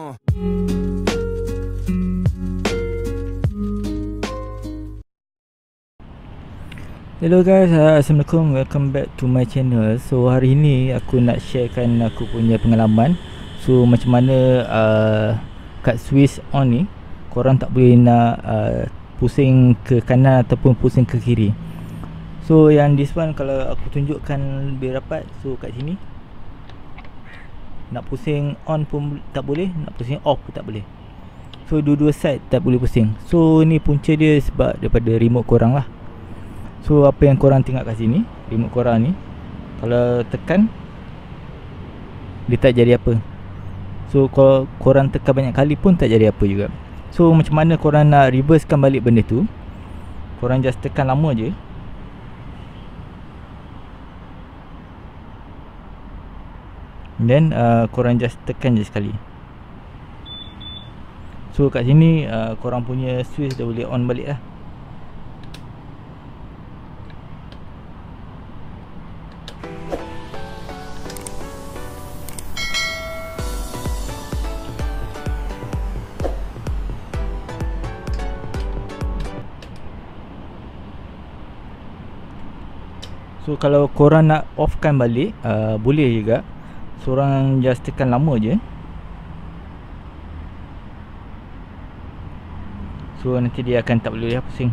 Hello guys, Assalamualaikum, welcome back to my channel. So hari ni aku nak sharekan aku punya pengalaman. So macam mana kat Swiss on ni korang tak boleh nak pusing ke kanan ataupun pusing ke kiri. So yang this one kalau aku tunjukkan lebih rapat, so kat sini nak pusing on pun tak boleh, nak pusing off pun tak boleh. So dua-dua side tak boleh pusing. So ni punca dia sebab daripada remote korang lah. So apa yang korang tengok kat sini, remote korang ni kalau tekan dia tak jadi apa. So kalau korang tekan banyak kali pun tak jadi apa juga. So macam mana korang nak reversekan balik benda tu, korang just tekan lama je. Then korang just tekan je sekali. So kat sini korang punya switch dah boleh on balik lah. So kalau korang nak offkan balik, boleh juga. So korang just tekan lama je. So nanti dia akan tak boleh pusing.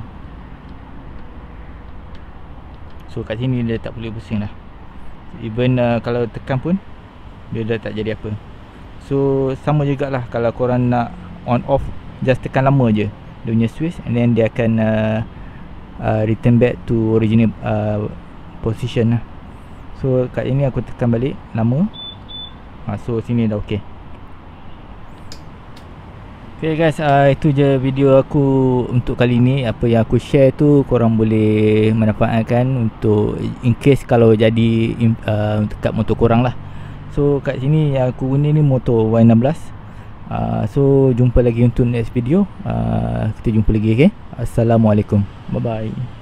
So kat sini dia tak boleh pusing dah. Even kalau tekan pun dia dah tak jadi apa. So sama jugalah kalau korang nak on off, just tekan lama je dia punya switch, and then dia akan return back to original position lah. So kat ini aku tekan balik lama. So sini dah okey. Okay guys, itu je video aku untuk kali ni. Apa yang aku share tu korang boleh manfaatkan untuk in case kalau jadi dekat motor korang lah. So kat sini yang aku guna ni motor Y16. So jumpa lagi untuk next video. Kita jumpa lagi, okay? Assalamualaikum, bye bye.